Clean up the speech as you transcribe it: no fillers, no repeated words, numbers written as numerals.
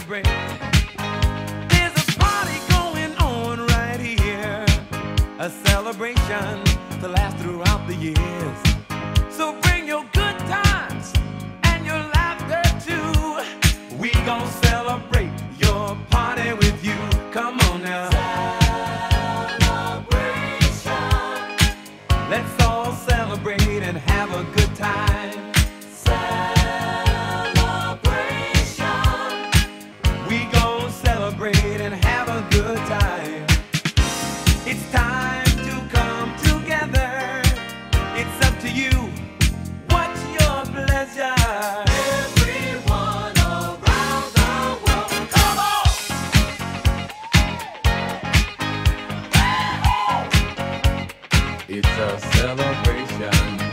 celebrate. There's a party going on right here, a celebration to last throughout the years. So bring your good times and your laughter too. We gon' celebrate your party with you. Come on now. Celebration. Let's all celebrate and have a good time. Celebration. We gon' celebrate and have a good time. It's time to come together. It's up to you. What's your pleasure? Everyone around the world, come on! It's a celebration.